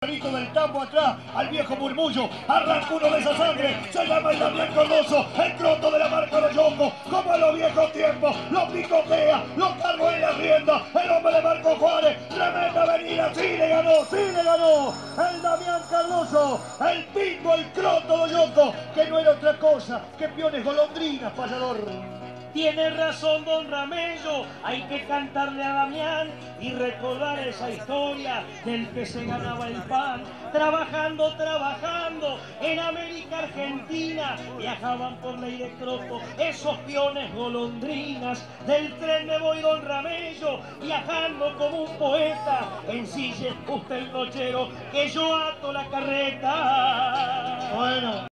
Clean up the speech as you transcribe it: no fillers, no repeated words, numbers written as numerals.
del tambo atrás al viejo murmullo, arranca uno de esa sangre, se llama el Damián Cardoso, el croto de la marca de Yongo, como en los viejos tiempos, lo picotea, lo cargó en la rienda, el hombre de Marco Juárez, tremenda avenida, sí le ganó, el Damián Cardoso, el pingo, el croto de Yongo, que no era otra cosa que piones golondrinas, payador. Tiene razón don Ramello, hay que cantarle a Damián y recordar esa historia del que se ganaba el pan. Trabajando en América Argentina, viajaban por ley de croto esos piones golondrinas. Del tren me voy don Ramello, viajando como un poeta, ensille usted el nochero que yo ato la carreta. Bueno.